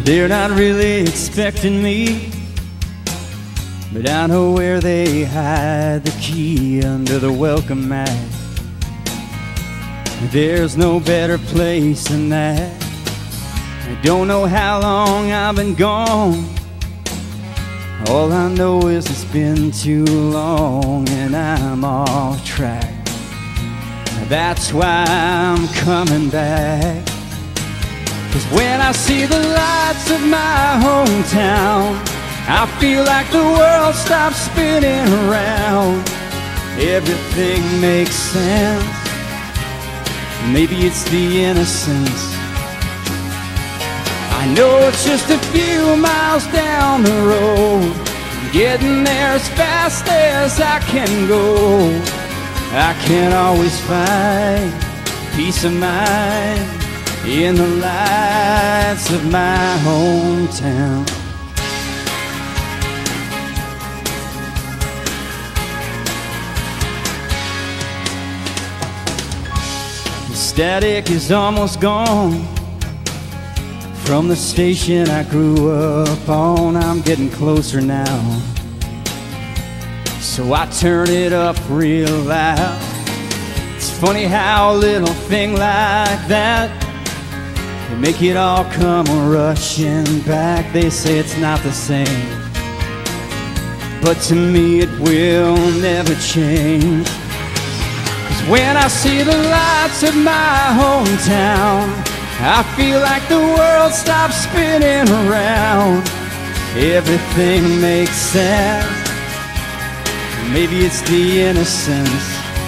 They're not really expecting me, but I know where they hide the key under the welcome mat. There's no better place than that. I don't know how long I've been gone. All I know is it's been too long and I'm off track. That's why I'm coming back. 'Cause when I see the lights of my hometown, I feel like the world stops spinning around. Everything makes sense. Maybe it's the innocence. I know it's just a few miles down the road, getting there as fast as I can go. I can't always find peace of mind in the lights of my hometown. The static is almost gone from the station I grew up on. I'm getting closer now, so I turn it up real loud. It's funny how a little thing like that can make it all come rushing back. They say it's not the same, but to me it will never change. 'Cause when I see the lights of my hometown, I feel like the world stops spinning around. Everything makes sense. Maybe it's the innocence.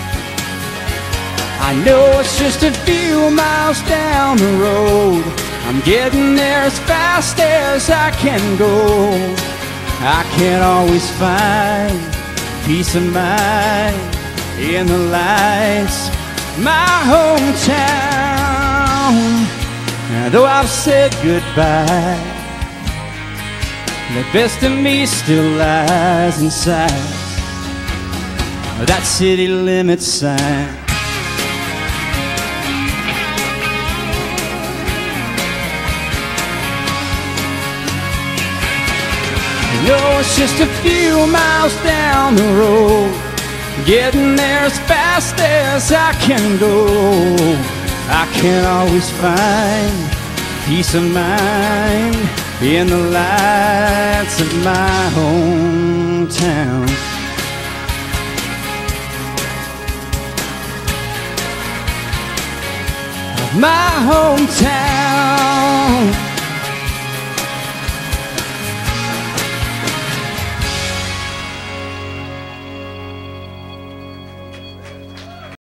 I know it's just a few miles down the road. I'm getting there as fast as I can go. I can't always find peace of mind in the lights of my hometown. And though I've said goodbye, the best of me still lies inside that city limit sign. I know it's just a few miles down the road, getting there as fast as I can go. I can't always find peace of mind in the lights of my hometown. My hometown.